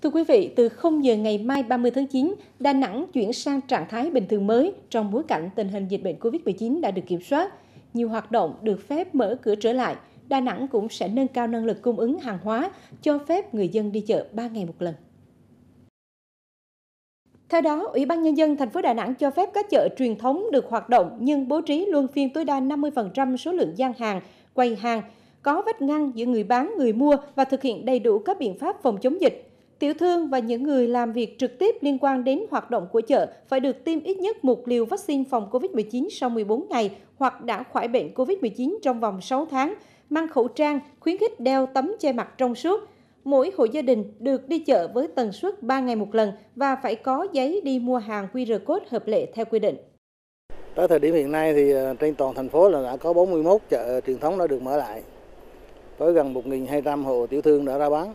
Thưa quý vị, từ 0 giờ ngày mai 30 tháng 9, Đà Nẵng chuyển sang trạng thái bình thường mới trong bối cảnh tình hình dịch bệnh Covid-19 đã được kiểm soát. Nhiều hoạt động được phép mở cửa trở lại. Đà Nẵng cũng sẽ nâng cao năng lực cung ứng hàng hóa, cho phép người dân đi chợ 3 ngày một lần. Theo đó, Ủy ban Nhân dân thành phố Đà Nẵng cho phép các chợ truyền thống được hoạt động nhưng bố trí luân phiên tối đa 50% số lượng gian hàng, quầy hàng, có vách ngăn giữa người bán, người mua và thực hiện đầy đủ các biện pháp phòng chống dịch. Tiểu thương và những người làm việc trực tiếp liên quan đến hoạt động của chợ phải được tiêm ít nhất một liều vaccine phòng COVID-19 sau 14 ngày hoặc đã khỏi bệnh COVID-19 trong vòng 6 tháng, mang khẩu trang, khuyến khích đeo tấm che mặt trong suốt. Mỗi hộ gia đình được đi chợ với tần suất 3 ngày một lần và phải có giấy đi mua hàng QR code hợp lệ theo quy định. Tới thời điểm hiện nay thì trên toàn thành phố là đã có 41 chợ truyền thống đã được mở lại, với gần 1.200 hộ tiểu thương đã ra bán.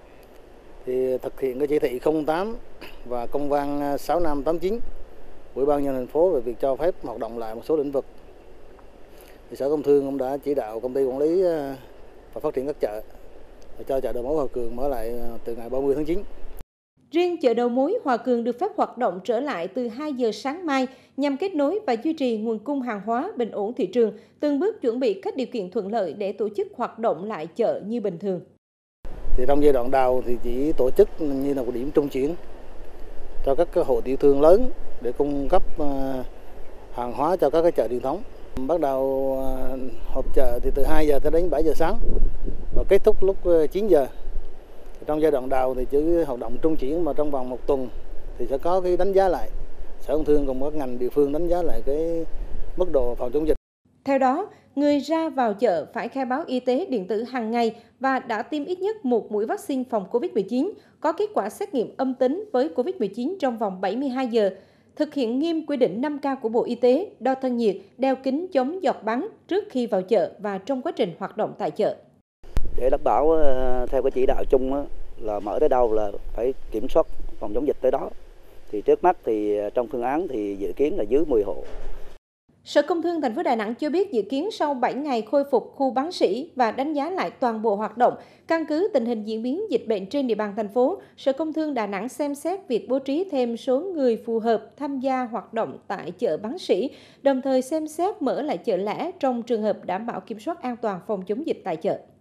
Thì thực hiện cái chỉ thị 08 và công văn 6589 của Ủy ban nhân dân thành phố về việc cho phép hoạt động lại một số lĩnh vực. Thì Sở Công Thương cũng đã chỉ đạo công ty quản lý và phát triển các chợ cho chợ đầu mối Hòa Cường mở lại từ ngày 30 tháng 9. Riêng chợ đầu mối Hòa Cường được phép hoạt động trở lại từ 2 giờ sáng mai nhằm kết nối và duy trì nguồn cung hàng hóa bình ổn thị trường, từng bước chuẩn bị các điều kiện thuận lợi để tổ chức hoạt động lại chợ như bình thường. Thì trong giai đoạn đầu thì chỉ tổ chức như là một điểm trung chuyển cho các hộ tiểu thương lớn để cung cấp hàng hóa cho các cái chợ truyền thống. Bắt đầu họp chợ thì từ 2 giờ tới đến 7 giờ sáng và kết thúc lúc 9 giờ. Trong giai đoạn đầu thì chỉ hoạt động trung chuyển, mà trong vòng 1 tuần thì sẽ có cái đánh giá lại. Sở Công Thương cùng các ngành địa phương đánh giá lại cái mức độ phòng chống dịch. Theo đó, người ra vào chợ phải khai báo y tế điện tử hàng ngày và đã tiêm ít nhất một mũi vaccine phòng COVID-19, có kết quả xét nghiệm âm tính với COVID-19 trong vòng 72 giờ. Thực hiện nghiêm quy định 5K của Bộ Y tế, đo thân nhiệt, đeo kính chống giọt bắn trước khi vào chợ và trong quá trình hoạt động tại chợ. Để đảm bảo theo cái chỉ đạo chung là mở tới đâu là phải kiểm soát phòng chống dịch tới đó. Thì trước mắt thì trong phương án thì dự kiến là dưới 10 hộ. Sở Công Thương thành phố Đà Nẵng cho biết dự kiến sau 7 ngày khôi phục khu bán sỉ và đánh giá lại toàn bộ hoạt động, căn cứ tình hình diễn biến dịch bệnh trên địa bàn thành phố, Sở Công Thương Đà Nẵng xem xét việc bố trí thêm số người phù hợp tham gia hoạt động tại chợ bán sỉ, đồng thời xem xét mở lại chợ lẻ trong trường hợp đảm bảo kiểm soát an toàn phòng chống dịch tại chợ.